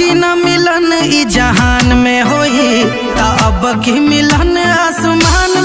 की न मिलन ई जहान में होई, ता अब की मिलन आसमान